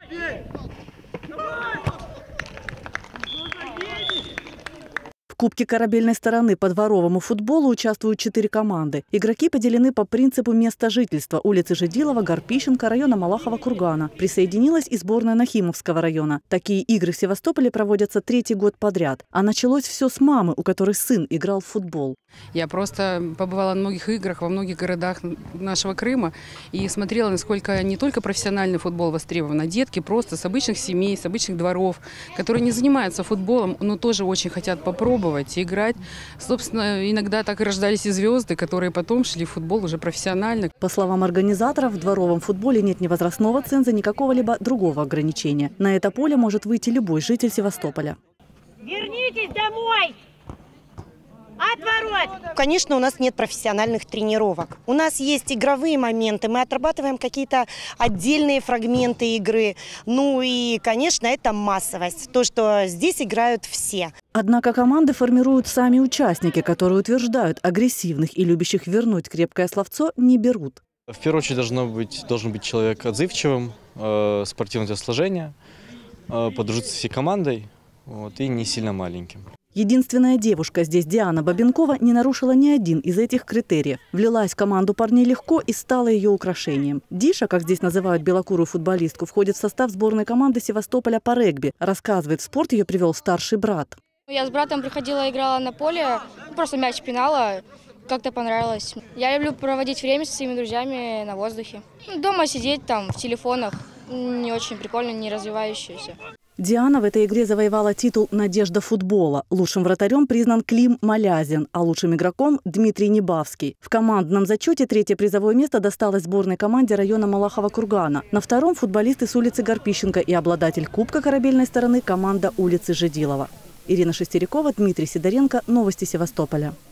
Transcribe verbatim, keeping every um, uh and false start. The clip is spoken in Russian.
В Кубке корабельной стороны по дворовому футболу участвуют четыре команды. Игроки поделены по принципу места жительства: улицы Жедилова, Гарпищенко, района Малахова-Кургана. Присоединилась и сборная Нахимовского района. Такие игры в Севастополе проводятся третий год подряд. А началось все с мамы, у которой сын играл в футбол. Я просто побывала на многих играх во многих городах нашего Крыма и смотрела, насколько не только профессиональный футбол востребован, а детки просто с обычных семей, с обычных дворов, которые не занимаются футболом, но тоже очень хотят попробовать играть. Собственно, иногда так и рождались и звезды, которые потом шли в футбол уже профессионально. По словам организаторов, в дворовом футболе нет ни возрастного ценза, ни какого-либо другого ограничения. На это поле может выйти любой житель Севастополя. Вернитесь домой! Отворот! Конечно, у нас нет профессиональных тренировок. У нас есть игровые моменты, мы отрабатываем какие-то отдельные фрагменты игры. Ну и, конечно, это массовость, то, что здесь играют все. Однако команды формируют сами участники, которые утверждают, агрессивных и любящих вернуть крепкое словцо не берут. В первую очередь должно быть, должен быть человек отзывчивым, э, спортивного телосложения, э, подружиться с всей командой, вот, и не сильно маленьким. Единственная девушка здесь, Диана Бабенкова, не нарушила ни один из этих критериев. Влилась в команду парней легко и стала ее украшением. Диша, как здесь называют белокурую футболистку, входит в состав сборной команды Севастополя по регби. Рассказывает, в спорт ее привел старший брат. Я с братом приходила, играла на поле, просто мяч пинала, как-то понравилось. Я люблю проводить время со своими друзьями на воздухе. Дома сидеть там в телефонах не очень прикольно, не развивающееся. Диана в этой игре завоевала титул «Надежда футбола». Лучшим вратарем признан Клим Малязин, а лучшим игроком – Дмитрий Небавский. В командном зачете третье призовое место досталось сборной команде района Малахова-Кургана. На втором – футболисты с улицы Гарпищенко и обладатель Кубка корабельной стороны – команда улицы Жедилова. Ирина Шестерякова, Дмитрий Сидоренко. Новости Севастополя.